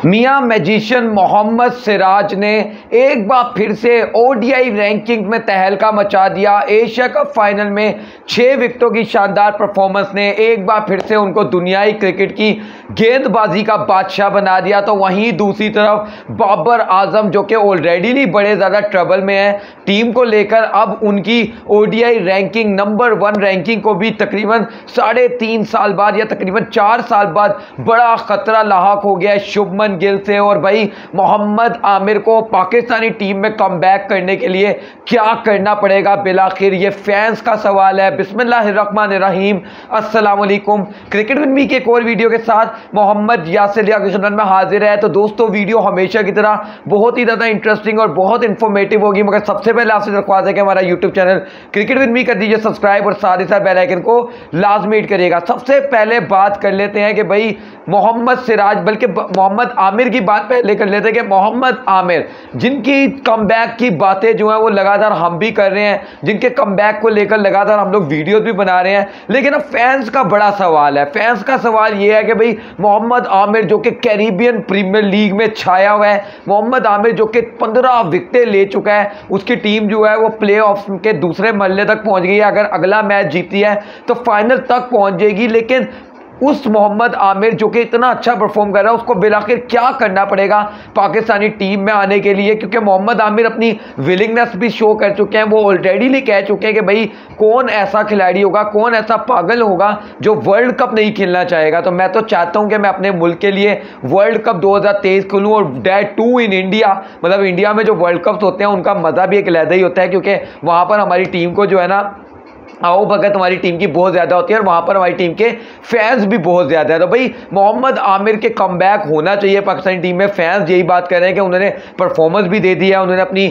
मियां magician Mohammad Siraj ने एक बार फिर से ओडीआई रैंकिंग में तहलका मचा दिया। एशिया कप फाइनल में 6 विकेटों की शानदार परफॉर्मेंस ने एक बार फिर से उनको दुनियाई क्रिकेट की गेंदबाजी का बादशाह बना दिया। तो वहीं दूसरी तरफ बाबर आजम जो कि ऑलरेडी बड़े ज़्यादा ट्रबल में है टीम को लेकर, अब उनकी ओडीआई रैंकिंग नंबर 1 रैंकिंग को भी तकरीबन 3.5 साल बाद या तकरीबन 4 साल बाद बड़ा खतरा लाहक हो गया है शुभमन गिल से। और भाई मोहम्मद आमिर को पाकिस्तानी टीम में कमबैक करने के लिए क्या करना पड़ेगा बिलाखिर, ये फैंस का सवाल है। बिस्मिल्लाहिर्रहमानिर्रहीम, अस्सलाम वालेकुम। क्रिकेट विद मी के एक और वीडियो के साथ मोहम्मद यासिर की खिदमत में हाजिर है। तो दोस्तों, वीडियो हमेशा की तरह बहुत ही ज़्यादा इंटरेस्टिंग और बहुत इंफॉर्मेटिव होगी, मगर सबसे पहले आपसे दरख्वास्त है कि हमारा YouTube channel cricket with me कर दीजिए सब्सक्राइब और साथ ही साथ बेल आइकन को लाजमी हिट करिएगा। सबसे पहले बात कर लेते हैं कि भाई मोहम्मद सिराज, बल्कि मोहम्मद आमिर की बात पहले कर लेते हैं कि मोहम्मद आमिर जिनकी कमबैक की बातें जो हैं वो लगातार हम भी कर रहे हैं, जिनके कमबैक को लेकर लगातार हम लोग वीडियोस भी बना रहे हैं, लेकिन अब फैंस का बड़ा सवाल है। फैंस का सवाल ये है कि भाई मोहम्मद आमिर जो कि कैरिबियन प्रीमियर लीग में छाया हुआ है, मोहम्मद आमिर जो कि 15 विकेटें ले चुका है, उसकी टीम जो है वो प्ले ऑफ के दूसरे मरहले तक पहुंच गई है। अगर अगला मैच जीती है तो फाइनल तक पहुंच जाएगी, लेकिन उस मोहम्मद आमिर जो कि इतना अच्छा परफॉर्म कर रहा है उसको बिलाखिर क्या करना पड़ेगा पाकिस्तानी टीम में आने के लिए, क्योंकि मोहम्मद आमिर अपनी विलिंगनेस भी शो कर चुके हैं। वो ऑलरेडी कह चुके हैं कि भाई कौन ऐसा खिलाड़ी होगा, कौन ऐसा पागल होगा जो वर्ल्ड कप नहीं खेलना चाहेगा। तो मैं तो चाहता हूं कि मैं अपने मुल्क के लिए वर्ल्ड कप 2023 खेलूं, और डेट 2 इन इंडिया, मतलब इंडिया में जो वर्ल्ड कप होते हैं उनका मज़ा भी एक अलग ही होता है, क्योंकि वहाँ पर हमारी टीम को जो है ना आओ भगत हमारी टीम की बहुत ज़्यादा होती है और वहाँ पर हमारी टीम के फैंस भी बहुत ज़्यादा है। तो भाई मोहम्मद आमिर के कमबैक होना चाहिए पाकिस्तानी टीम में। फैंस यही बात कर रहे हैं कि उन्होंने परफॉर्मेंस भी दे दी है, उन्होंने अपनी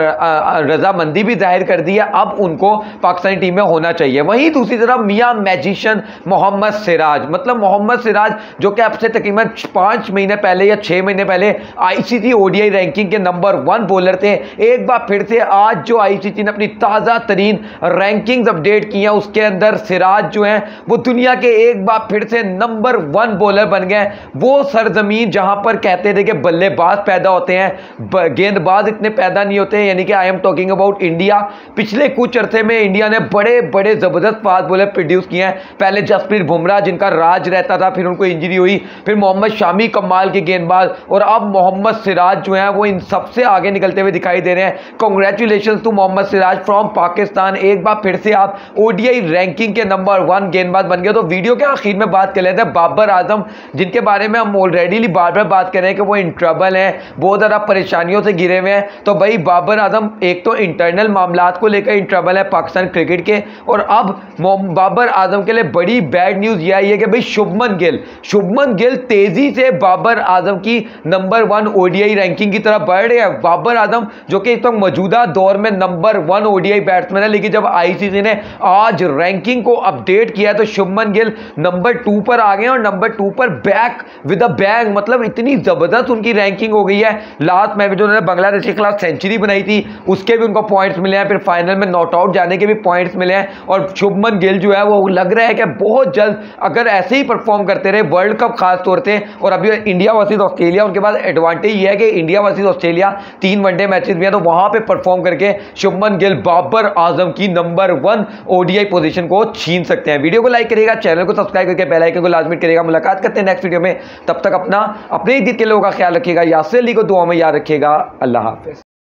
रजामंदी भी जाहिर कर दी है, अब उनको पाकिस्तानी टीम में होना चाहिए। वहीं दूसरी तरफ मियां मैजिशियन मोहम्मद सिराज, मतलब मोहम्मद सिराज जो कि अब से तकरीबन 5 महीने पहले या 6 महीने पहले आईसीसी ओडीआई रैंकिंग के नंबर 1 बॉलर थे, एक बार फिर से आज जो आईसीसी ने अपनी ताज़ा तरीन रैंकिंग अपडेट किया उसके अंदर सिराज जो है वो दुनिया के एक बार फिर से नंबर 1 बॉलर बन गए। वो सरजमीन जहां पर कहते थे कि बल्लेबाज पैदा होते हैं, गेंदबाज इतने पैदा नहीं होते, यानी कि I am talking about India. पिछले कुछ अरसे में इंडिया ने बड़े बड़े जबरदस्त फास्ट बॉलर प्रोड्यूस किए हैं। पहले जसप्रीत बुमराह जिनका राज रहता था, फिर उनको इंजरी हुई, फिर मोहम्मद शामी कमाल के गेंदबाज, और अब मोहम्मद सिराज जो है वो इन सबसे आगे निकलते हुए दिखाई दे रहे हैं। Congratulation to Mohammed Siraj from Pakistan, एक बार फिर से आप ओडीआई रैंकिंग के नंबर 1 गेंदबाज बन गए। तो वीडियो के आखिर में बात कर लेते हैं बाबर आजम, जिनके बारे में हम ऑलरेडी बार बार बात कर रहे हैं कि वो इन ट्रबल हैं, बहुत ज़्यादा परेशानियों से घिरे हुए हैं। तो भाई बाबर आजम एक तो इंटरनल मामलात को लेकर इन ट्रबल है पाकिस्तान क्रिकेट के, और अब बाबर आजम के लिए बड़ी बैड न्यूज़ यह आई है कि भाई शुभमन गिल तेजी से बाबर आजम की नंबर 1 ओडीआई रैंकिंग की तरफ बढ़ रहे हैं। बाबर आजम जो कि इस वक्त मौजूदा दौर में नंबर 1 ओडीआई बैट्समैन है, लेकिन जब आईसीसी ने आज रैंकिंग को अपडेट किया तो शुभमन गिल नंबर 2 पर आ गए, और नंबर 2 पर बैक विद अ बैंग, मतलब इतनी जबरदस्त उनकी रैंकिंग हो गई है। लास्ट मैच में जो उन्होंने बांग्लादेश के खिलाफ सेंचुरी बनाई थी उसके भी उनको पॉइंट्स मिले हैं, फिर फाइनल में नॉट आउट जाने के भी पॉइंट्स मिले हैं। और शुभमन गिल जो है वो लग रहा है कि बहुत जल्द अगर ऐसे ही परफॉर्म करते रहे वर्ल्ड कप खास तौर से, और अभी इंडिया वर्सेस ऑस्ट्रेलिया उनके पास एडवांटेज ये है कि India versus Australia 3 one day matches भी हैं, तो वहां पे परफॉर्म करके शुभमन गिल बाबर आजम की नंबर 1 ओडीआई पोजीशन को छीन सकते हैं। वीडियो को लाइक करिएगा, चैनल को सब्सक्राइब करके बेल आइकन को लाजमी करिएगा। मुलाकात करते हैं नेक्स्ट वीडियो में, तब तक अपने इर्द गिर्द के लोगों का ख्याल रखिएगा। यासिर अली को दुआ में याद रखिएगा। अल्लाह हाफिज।